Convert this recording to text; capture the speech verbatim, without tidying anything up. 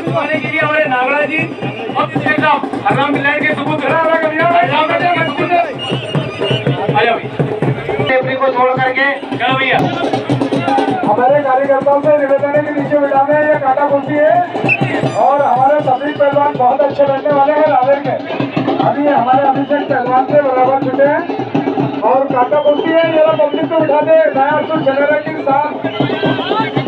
आने के लिए हमारे नागरा जी और दूसरे साहब हरराम बिल्लाड़ के सबूत को छोड़ करके चलो भैया। हमारे कार्यकर्ताओं से निवेदन है कि नीचे बिठाने हैं, ये काटा कुर्सी है और हमारे सभी पहलवान बहुत अच्छे रहने वाले हैं रावेर के। अभी हमारे अभिषेक पहलवान से बराबर छुटे हैं और काटा कुर्सी है, जरा पब्लिक को बिठा दे नया चैनल के साथ।